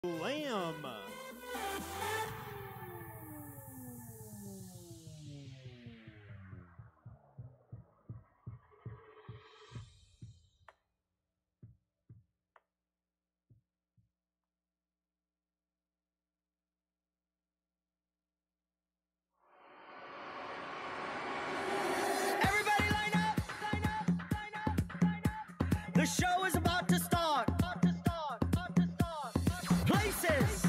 Lamb. Everybody line up, line up, line up, line up. The show is about to start. Places.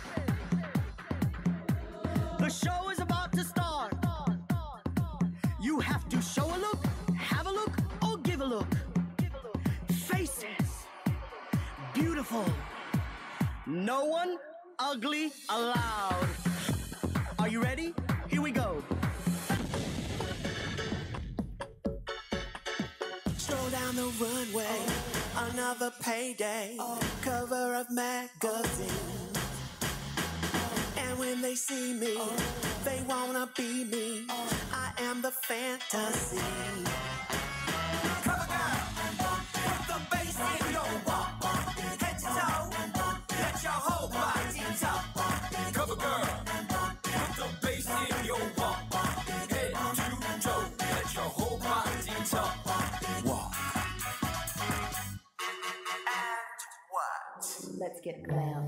The show is about to start. You have to show a look, have a look, or give a look. Faces. Beautiful. No one ugly allowed. Are you ready? Here we go. Stroll down the runway, another payday, cover of magazine. And when they see me, they wanna be me. I am the fantasy. Cover girl, put the bass in your walk, head to toe, let your whole body talk. Cover girl, put the bass in your walk, head to toe, let your whole body talk. Walk. And what? Let's get glam.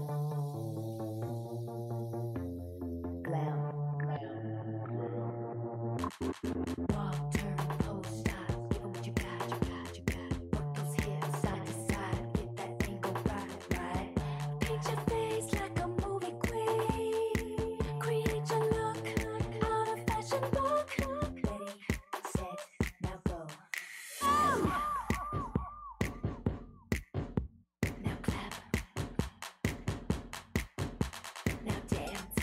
Glam. Walk, turn, pose, stop. Give 'em what you got, you got, you got. Work those hips side to side. Get that angle right, right. Paint your face like a movie queen. Create your look out of fashion book. Ready, set, now go. Now clap. Now dance.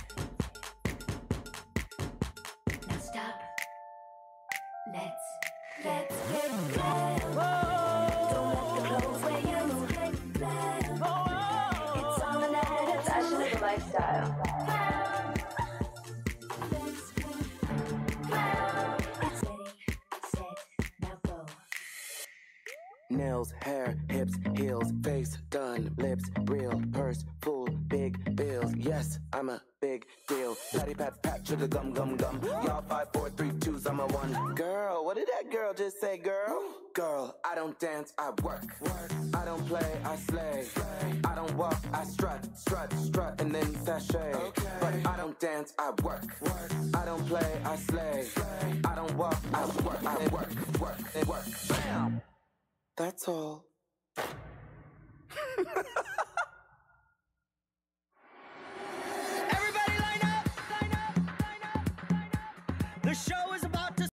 Now stop. Let's get glam. Don't let the clothes wear you. Glam. It's all an attitude. Fashion is a lifestyle. Let's get glam. Ready, set, now go. Nails, hair, hips, heels, face, done, lips, real, purse, full, big bills. Yes, I'm a big deal. Patty pat pat, sugar gum gum gum. Y'all 5, 4, 3, 2s, I'm a 1. Girl, what did that girl just say, girl? Girl, I don't dance, I work. I don't play, I slay. I don't walk, I strut, strut, strut, and then sashay. But I don't dance, I work. I don't play, I slay. I don't walk, I work, work, work. Bam! That's all. Everybody line up, line up, line up, line up. The show is about to